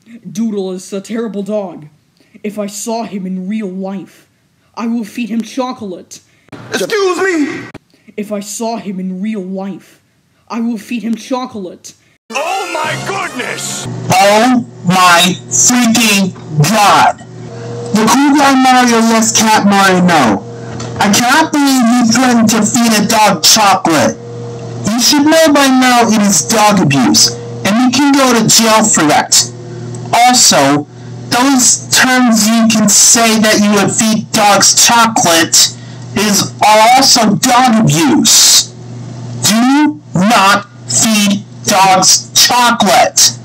Doodle is a terrible dog. If I saw him in real life, I will feed him chocolate. Excuse me? If I saw him in real life, I will feed him chocolate. Oh my goodness! Oh my freaking god! The cool guy Mario yes, Cat Mario no. I cannot believe you threatened to feed a dog chocolate. You should know by now it is dog abuse, and you can go to jail for that. Also, those terms you can say that you would feed dogs chocolate are also dog abuse. Do not feed dogs chocolate.